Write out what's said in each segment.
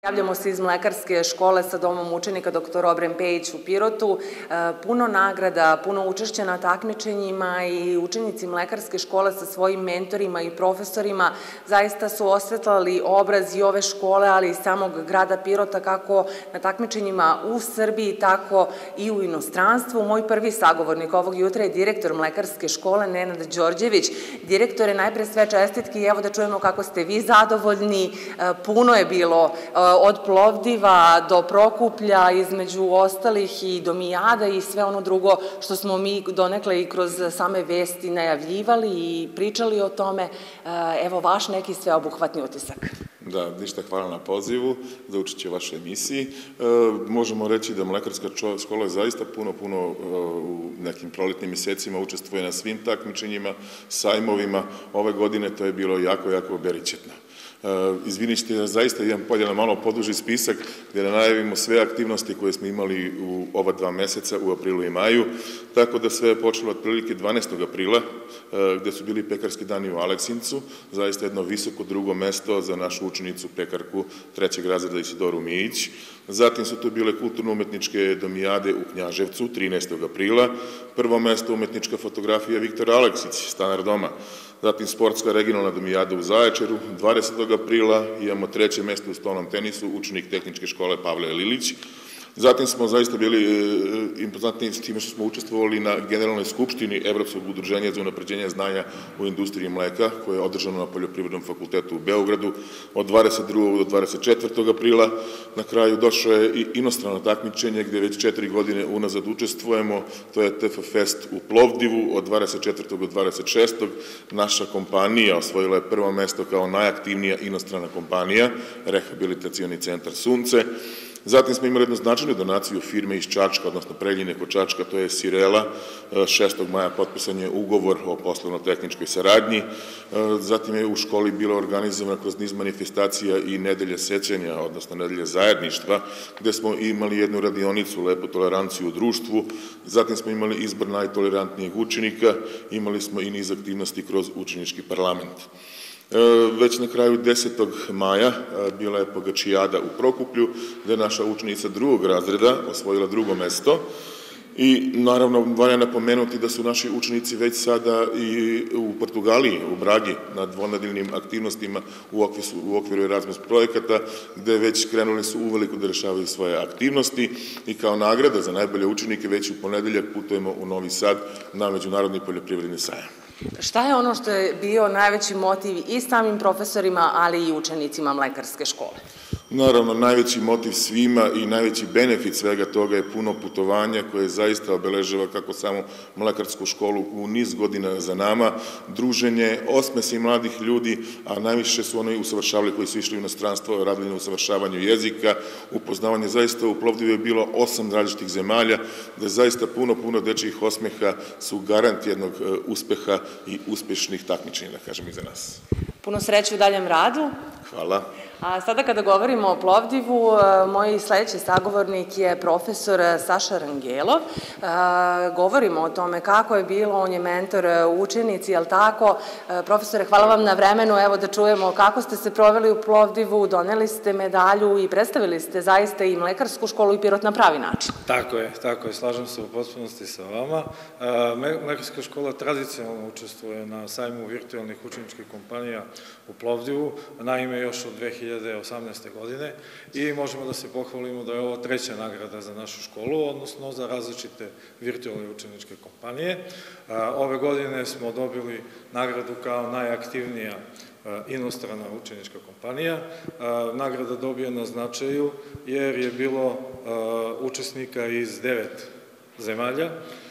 Javljamo se iz Mlekarske škole sa domom učenika dr. Obren Pejić u Pirotu. Puno nagrada, puno učešća na takmičenjima i učenici Mlekarske škole sa svojim mentorima i profesorima zaista su osvetlali obraz i ove škole, ali i samog grada Pirota kako na takmičenjima u Srbiji, tako i u inostranstvu. Moj prvi sagovornik ovog jutra je direktor Mlekarske škole, Nenad Đorđević. Direktore, najpre sve čestitke i evo da čujemo kako ste vi zadovoljni. Puno je bilo od Plovdiva do Prokuplja, između ostalih i do Mijada i sve ono drugo što smo mi donekle i kroz same vesti najavljivali i pričali o tome. Evo vaš neki sveobuhvatni utisak. Da, ništa, hvala na pozivu za učešće u vašoj emisiji. Možemo reći da Mlekarska škola zaista puno u nekim proletnim mesecima učestvuje na svim takmičenjima, sajmovima. Ove godine to je bilo jako beričetno. Izvinite, da zaista idem na malo poduži spisak gde da najavimo sve aktivnosti koje smo imali u ova 2 meseca, u aprilu i maju, tako da sve je počelo otprilike 12. aprila, gde su bili pekarski dani u Aleksincu, zaista jedno visoko drugo mesto za našu učenicu pekarku 3. razreda Isidoru Mijić. Zatim su tu bile kulturno-umetničke domijade u Knjaževcu 13. aprila, prvo mesto umetnička fotografija Viktor Aleksić, stanar doma. Zatim sportska regionalna domijada u Zaječaru 20. aprila, imamo 3. mesto u stolnom tenisu, učenik tehničke škole Pavle Lilić. Zatim smo zaista bili impozantni s time što smo učestvovali na Generalnoj skupštini Evropskog udruženja za unapređenje znanja u industriji mleka, koje je održano na Poljoprivrednom fakultetu u Beogradu od 22. do 24. aprila. Na kraju došlo je i inostrano takmičenje gde već 4 godine unazad učestvujemo, to je TF Fest u Plovdivu od 24. do 26. Naša kompanija osvojila je prvo mesto kao najaktivnija inostrana kompanija, Rehabilitacioni centar Sunce. Zatim smo imali jednu značajnu donaciju firme iz Čačka, odnosno Preljine kod Čačka, to je Sirela. 6. maja potpisan je ugovor o poslovno-tehničkoj saradnji. Zatim je u školi bila organizovana kroz niz manifestacija i nedelja sećanja, odnosno nedelja zajedništva, gde smo imali jednu radionicu, lepu toleranciju u društvu. Zatim smo imali izbor najtolerantnijeg učenika, imali smo i niz aktivnosti kroz učenički parlament. Već na kraju 10. maja bila je pogačijada u Prokuplju, gde je naša učenica 2. razreda osvojila 2. mesto. I naravno valja napomenuti da su naši učenici već sada i u Portugaliji, u Bragi, na dvonedeljnim aktivnostima u okviru Erasmus projekata, gde već krenuli su uveliko da rešavaju svoje aktivnosti i kao nagrada za najbolje učenike već u ponedeljak putujemo u Novi Sad na Međunarodni poljoprivredni sajam. Šta je ono što je bio najveći motiv i samim profesorima, ali i učenicima Mlekarske škole? Naravno, najveći motiv svima i najveći benefit svega toga je puno putovanja koje zaista obeležava kako samo Mlekarsku školu u niz godina za nama, druženje, osmesi mladih ljudi, a najviše su oni usavršavali koji su išli u inostranstvo, radili na usavršavanju jezika, upoznavanje. Zaista u Plovdivu je bilo 8 različitih zemalja, gde zaista puno dečijih osmeha su garant jednog uspeha i uspešnih takmičenja, da kažem, iza nas. Puno sreće u daljem radu. Hvala. A sada kada govorimo o Plovdivu, moj sledeći sagovornik je profesor Saša Rangelov. Govorimo o tome kako je bilo, on je mentor učenici, jel tako? Profesore, hvala vam na vremenu, evo da čujemo kako ste se proveli u Plovdivu, doneli ste medalju i predstavili ste zaista i Mlekarsku školu i Pirot na pravi način. Tako je, slažem se u potpunosti sa vama. Mlekarska škola tradicionalno učestvuje na sajmu virtualnih učeničkih kompanija u Plovdivu, naime još od 2018. godine i možemo da se pohvalimo da je ovo 3. nagrada za našu školu, odnosno za različite virtualne učeničke kompanije. Ove godine smo dobili nagradu kao najaktivnija inostrana učenička kompanija. Nagrada dobija na značaju jer je bilo učesnika iz 9 zemalja,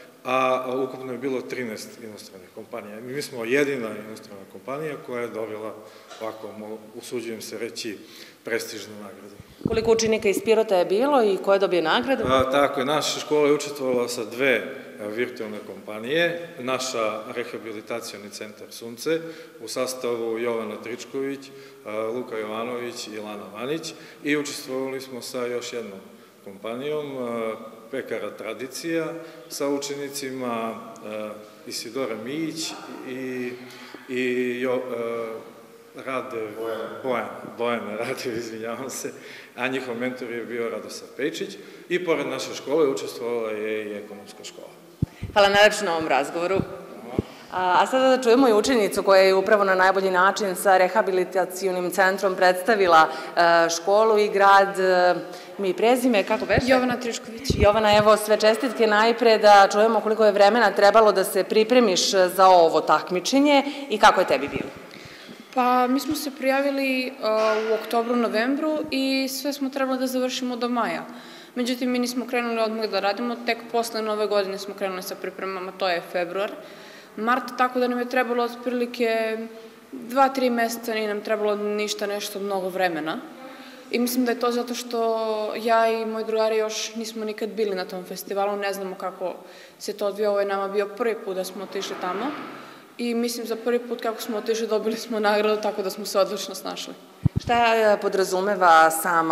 a ukupno je bilo 13 inostranih kompanija. Mi smo jedina inostrana kompanija koja je dobila, ovako, usuđujem se reći, prestižnu nagradu. Koliko učenika iz Pirota je bilo i ko je dobio nagradu? Tako je, naša škola je učestvovala sa 2 virtualne kompanije, naša Rehabilitacioni centar Sunce u sastavu Jovana Tričković, Luka Jovanović i Lana Manić i učestvovali smo sa još jednom kompanijom, Pekara Tradicija, sa učenicima Isidora Mijić i Bojan Radev, izvinjavam se, a njihov mentor je bio Radosav Pejčić i pored naše škole učestvovala je i ekonomska škola. Hvala najlepše na ovom razgovoru. A sada da čujemo i učenicu koja je upravo na najbolji način sa rehabilitacionim centrom predstavila školu i grad. Mi prezime, kako beše? Jovana Trišković. Jovana, evo sve čestitke najpre da čujemo koliko je vremena trebalo da se pripremiš za ovo takmičenje i kako je tebi bilo? Pa mi smo se prijavili u oktobru, novembru i sve smo trebali da završimo do maja. Međutim, mi nismo krenuli odmah da radimo, tek posle nove godine smo krenuli sa pripremama, to je februar. Mart, tako da nam je trebalo otprilike 2-3 meseca, nije nam trebalo ništa nešto mnogo vremena. I mislim da je to zato što ja i moji drugari još nismo nikad bili na tom festivalu, ne znamo kako se to odvija, ovo je nama bio prvi put da smo otišli tamo. I mislim za prvi put kako smo otišli dobili smo nagradu, tako da smo se odlično snašli. Šta podrazumeva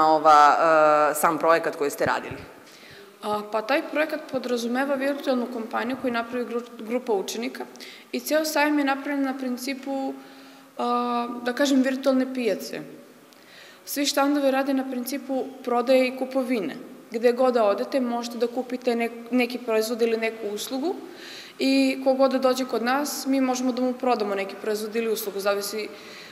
sam projekat koji ste radili? Pa taj projekat podrazumeva virtualnu kompaniju koju napravi grupa učenika i ceo sajam je napravljen na principu, da kažem, virtualne pijace. Svi štandovi rade na principu prodaje i kupovine. Gde god da odete možete da kupite neki proizvod ili neku uslugu i kogod da dođe kod nas mi možemo da mu prodamo neki proizvod ili uslugu, zavisi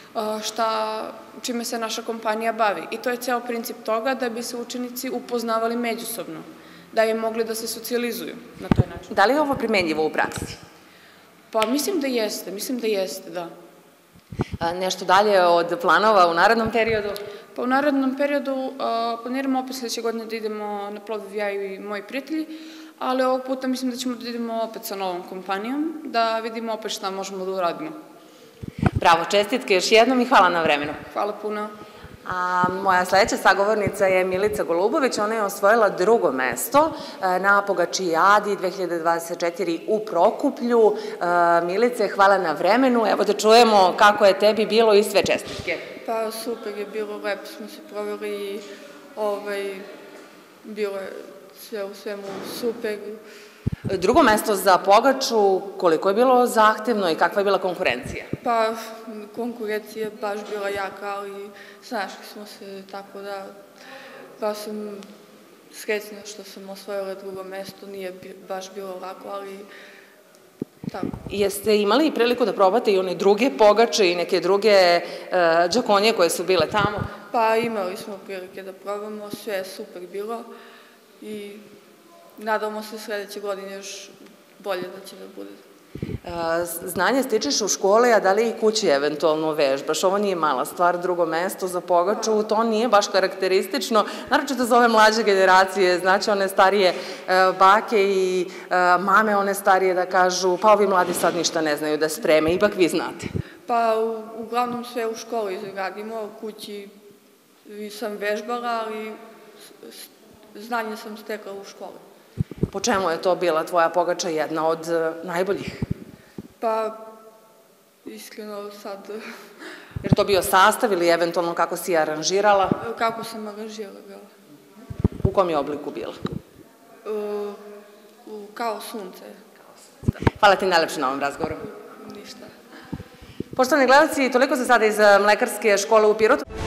čime se naša kompanija bavi. I to je ceo princip toga da bi se učenici upoznavali međusobno, da je mogli da se socijalizuju na taj način. Da li je ovo primenjivo u praksi? Pa mislim da jeste, da. Nešto dalje od planova u narednom periodu? Pa u narednom periodu planiramo opet sledeće godine da idemo na Plovdiv, ja i moji prijatelji, ali ovog puta mislim da ćemo da idemo opet sa novom kompanijom, da vidimo opet šta možemo da uradimo. Bravo, čestitke još jednom i hvala na vremenu. Hvala puno. A moja sledeća sagovornica je Milica Golubović, ona je osvojila 2. mesto na Pogačijadi 2024 u Prokuplju. Milice, hvala na vremenu, evo da čujemo kako je tebi bilo i sve čestitke. Pa super je bilo, lepo smo se proveli i bilo je sve u svemu super. 2. mesto za Pogaču, koliko je bilo zahtevno i kakva je bila konkurencija? Pa, konkurencija je baš bila jaka, ali snašli smo se, tako da baš sam srećna što sam osvojila 2. mesto, nije baš bilo lako, ali tako. Jeste imali priliku da probate i one druge Pogače i neke druge džakonje koje su bile tamo? Pa, imali smo prilike da probamo, sve je super bilo i nadamo se sledeće godine još bolje da će da bude. Znanje stičeš u školi, a da li i kući eventualno vežbaš? Ovo nije mala stvar, 2. mesto za Pogaču, to nije baš karakteristično, naročito za ove mlađe generacije, znači one starije bake i mame, one starije da kažu, pa ovi mladi sad ništa ne znaju da spreme, ipak vi znate. Pa uglavnom sve u školi radimo, kući sam vežbala, ali znanje sam stekla u školi. Po čemu je to bila tvoja Pogača jedna od najboljih? Pa, iskreno sad... Jer to bio sastav ili eventualno kako si je aranžirala? Kako sam aranžirala, bila. U kom je obliku bila? Kao sunce. Hvala ti najlepše na ovom razgovoru. Ništa. Poštovani gledalci, toliko za sada iz Mlekarske škole u Pirotu.